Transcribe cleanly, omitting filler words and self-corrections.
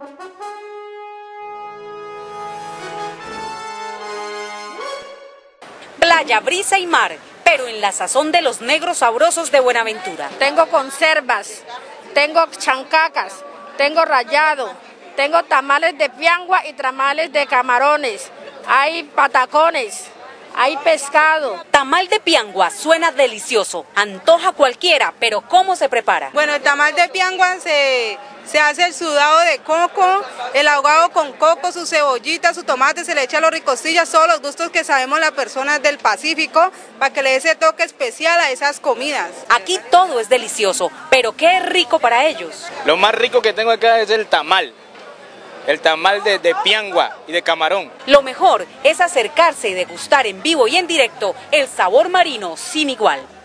Playa, brisa y mar, pero en la sazón de los negros sabrosos de Buenaventura. Tengo conservas, tengo chancacas, tengo rallado, tengo tamales de piangua y tamales de camarones, hay patacones, hay pescado. Tamal de piangua suena delicioso, antoja cualquiera, pero ¿cómo se prepara? Bueno, el tamal de piangua se hace el sudado de coco, el ahogado con coco, su cebollita, su tomate, se le echa los ricostillas, todos los gustos que sabemos las personas del Pacífico, para que le dé ese toque especial a esas comidas. Aquí todo es delicioso, pero ¿qué es rico para ellos? Lo más rico que tengo acá es el tamal de piangua y de camarón. Lo mejor es acercarse y degustar en vivo y en directo el sabor marino sin igual.